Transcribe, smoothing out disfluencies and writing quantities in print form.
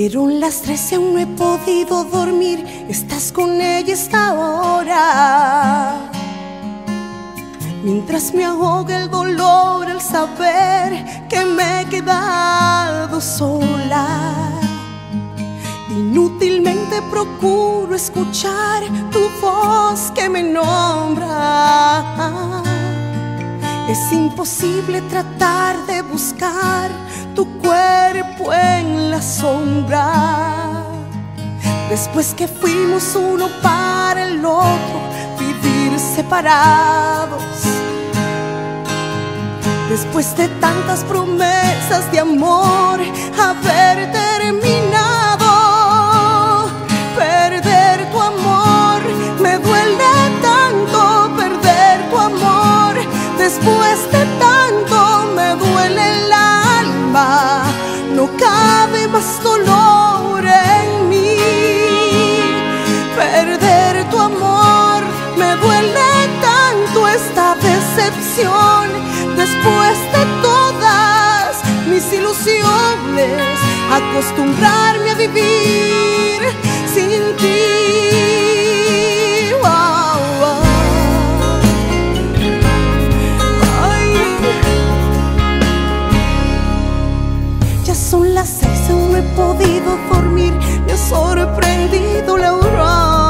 Dieron las 13 y aún no he podido dormir. Estás con ella esta hora. Mientras me ahoga el dolor al saber que me he quedado sola. Inútilmente procuro escuchar tu voz que me nombra. Es imposible tratar de buscar tu cuerpo en la sombra. Después que fuimos uno para el otro, vivir separados. Después de tantas promesas de amor, haber terminado. Perder tu amor, me duele tanto perder tu amor. Después de tanto me duele el alma, no cabe más dolor en mí. Perder tu amor, me duele tanto esta decepción. Después de todas mis ilusiones, acostumbrarme a vivir sin ti. Son las 6, aún no he podido dormir. Me ha sorprendido la aurora.